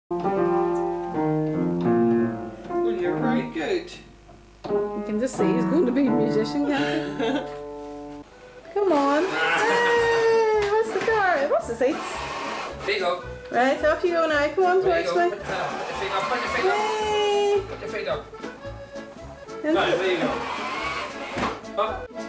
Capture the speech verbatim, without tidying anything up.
Well, you're right good. You can just see he's going to be a musician, can't you? Come on. Hey, what's the car? What's the seats? There you go. Right, off you go now. Come on, There you towards go. me. Put your feet up. Put your feet up. Hey. Put your feet up. And Right, there you go. Up.